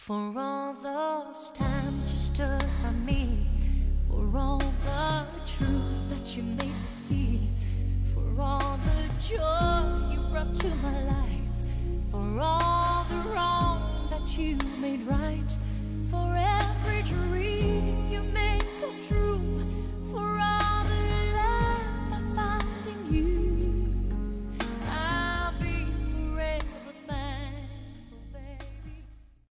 For all those times you stood by me, for all the truth that you made me see, for all the joy you brought to my life, for all the wrong that you made right.